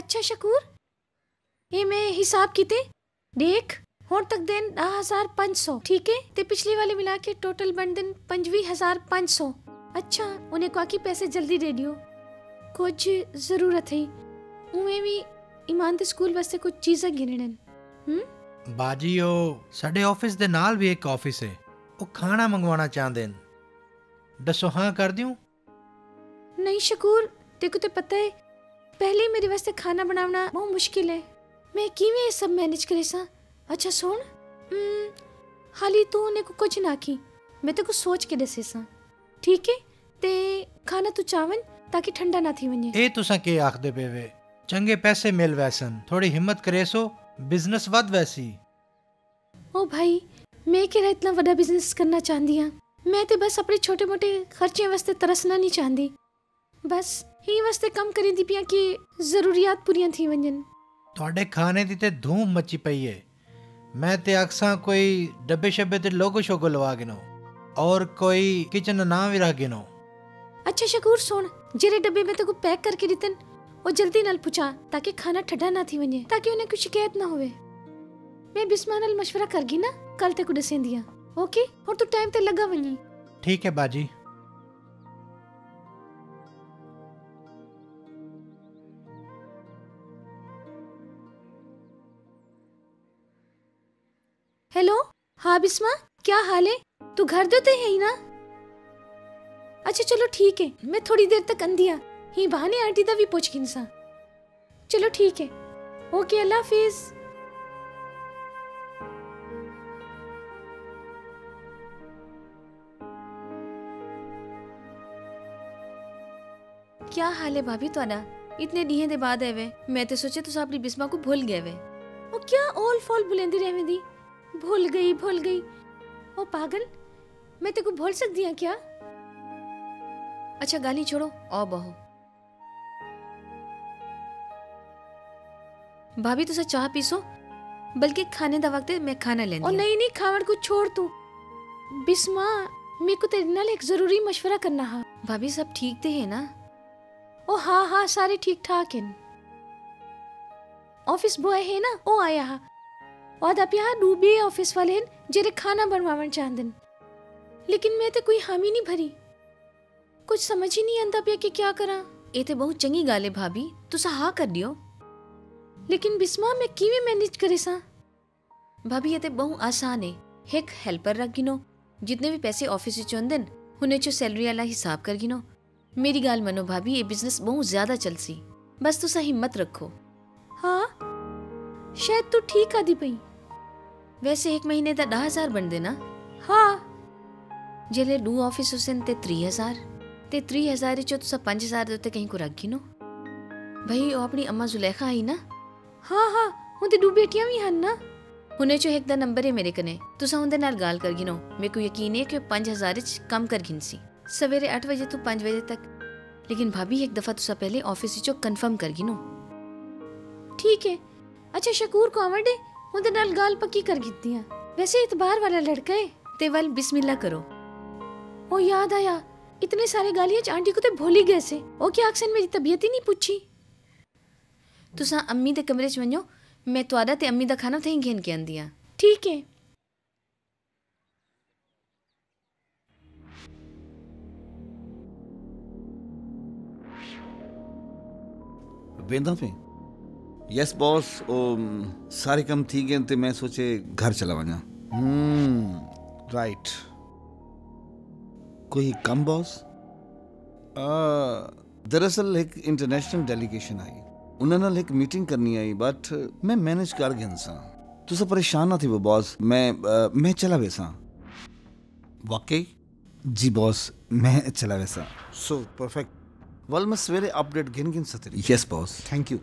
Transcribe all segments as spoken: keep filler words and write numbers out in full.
अच्छा शकूर, ये मैं हिसाब कीते देख होर तक दिन दस हजार पाँच सौ, ठीक है? ते पिछले वाले मिला के टोटल बन दिन पंजवी हजार पाँच सौ। अच्छा, उन्हें कहा कि पैसे जल्दी दे दियो, कुछ जरूरत है। उन्हें भी ईमान दे स्कूल वास्ते कुछ चीज़ें गिनने। हम्म बाजी ओ साडे ऑफिस दे नाल भी एक ऑफिस है, वो खाना मंगवाना चाहते हैं, दसो हाँ कर दूं? नहीं शकूर, तेको तो पता है पहले मेरे वास्ते खाना बनाना बहुत मुश्किल है, मैं किवें ये सब मैनेज करे सा। अच्छा सुन, हाली तू ने को कुछ ना की, मैं तेको सोच के दसे सा, ठीक है? ते खाना तू चावन ताकि ठंडा ना थी वने। ए तुसा के आखदे पे वे, चंगे पैसे मिल वैसन, थोड़ी हिम्मत करे सो बिजनेस वध वैसी। ओ भाई, मैं केरा इतना बड़ा बिजनेस करना चाहती हाँ, मैं ते बस अपने छोटे मोटे खर्चे वास्ते तरसना नहीं चाहती, बस ही वास्ते कम करी दी पिया कि जरूरियात पूरियां थी वंजन। थोड़े खाने दी ते धूम मची पई है, मैं ते अक्सा कोई डब्बे शब्बे ते लोगो शोगो लवा गिनो और कोई किचन ना भी रह गिनो। अच्छा शकूर सुन, जेरे डब्बे में तेको पैक करके दितन वो जल्दी नाल पुचा ताकि खाना ठंडा ना थी वने, ताकि उन्हें कुछ शिकायत ना होवे। मैं बिस्मा नाल मशवरा करगी ना, कल तेको दसें दिया, ओके? और तू टाइम ते लगा वनी। ठीक है बाजी। हेलो, हाँ बिस्मा, क्या हाल है? तू घर देते है ही ना? अच्छा चलो ठीक है, मैं थोड़ी देर तक अंधिया ही बहाने आंटी दा भी पूछ गिनसा। चलो ठीक है, ओके, अल्लाह हाफिज। क्या हाल है भाभी तुहाडा? इतने दिहें दे बाद आए वे, मैं तो सोचे तुस अपनी बिस्मा को भूल गए वे। ओ क्या ऑल फॉल बुलेंदी रहवे दी, भूल गई भूल गई। ओ पागल, मैं तेको भूल सकती हूँ क्या? अच्छा गाली छोड़ो, आओ बहो। भाभी तुसा चाह पीसो, बल्कि खाने दा वक्त है, मैं खाना लेंदी। ओ नहीं नहीं, खावन को छोड़ तू। बिस्मा, मेरे को तेरे नाल एक जरूरी मशवरा करना हा। भाभी सब ठीक ते है ना? ओ हाँ हाँ, सारे ठीक ठाक हैं। ऑफिस बॉय है ना, ओ आया हा, और आप यहाँ डूबे ऑफिस वाले हैं जेरे खाना बनवावन चाहते, लेकिन मैं तो कोई हामी नहीं भरी, कुछ समझ ही नहीं आंदा पिया कि क्या करा। ये तो बहुत चंगी गाल है भाभी, तुसा हाँ कर दियो, लेकिन बिस्मा मैं किवें मैनेज करे सा? भाभी ये तो बहुत आसान है, एक हेल्पर रख गिनो, जितने भी पैसे ऑफिस से चोंदन उन्हें जो सैलरी वाला हिसाब कर गिनो। मेरी गाल मनो भाभी, ये बिजनेस बहुत ज्यादा चल सी, बस तुसा हिम्मत रखो। हाँ शायद तू ठीक आदि पई, वैसे एक महीने दा दस हजार बन देना। हाँ जेले दो ऑफिस हुसन ते त्री हजार, ते त्री हजार चो तुसा पांच हजार देते कहीं को रख गिनो। भाई ओ अपनी अम्मा जुलेखा आई ना? हाँ हाँ, उनते दो बेटियां भी हन ना, उन्हें जो एक दा नंबर है मेरे कने, तुसा उनदे नाल गाल कर गिनो। मेरे को यकीन है कि पांच हजार कम कर गिनसी, सवेरे आठ बजे तो पांच बजे तक। लेकिन भाभी एक दफा तुसा पहले ऑफिस चो कंफर्म कर गिनो, ठीक है? अच्छा शकूर को आवड़ दे, उनदे नाल गाल पक्की कर गित्तियां। वैसे इतबार वाला लड़का है, ते वाल बिस्मिल्लाह करो। ओ याद आया, इतने सारे गालियां आंटी को ते भूल ही गए से। ओ क्या अक्सर मेरी तबीयत ही नहीं पूछी। तुसा अम्मी दे कमरे च वञो, मैं तुआदा ते अम्मी दा खाना थई घेन के आंदियां, ठीक है? वेंदा पे यस बॉस, ओ सारे कम थी गए ते मैं सोचे घर चला वञा। हम्म राइट, कोई कम बॉस? दरअसल एक इंटरनेशनल डेलीगेशन आई, उन्होंने नाल एक मीटिंग करनी आई, बट मैं मैनेज कर गया सा। तुसा परेशान ना थी वो बॉस, मैं आ, मैं चला वैसा। वाकई? जी बॉस, मैं चला वैसा। सो परफेक्ट, वल मैं सवेरे अपडेट गिन गिन सतरी। Yes boss, thank you.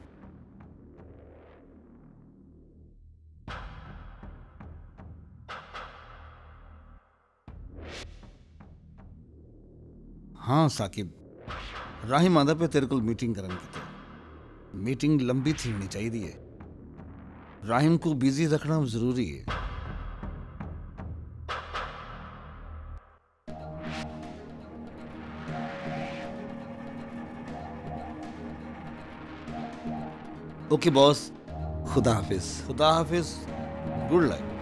हाँ साकिब, राहिम आंदा पे तेरे को मीटिंग करन की, मीटिंग लंबी थी होनी चाहिए, राहिम को बिजी रखना जरूरी है। ओके बॉस, खुदा हाफिज। खुदा हाफिज, गुड लक।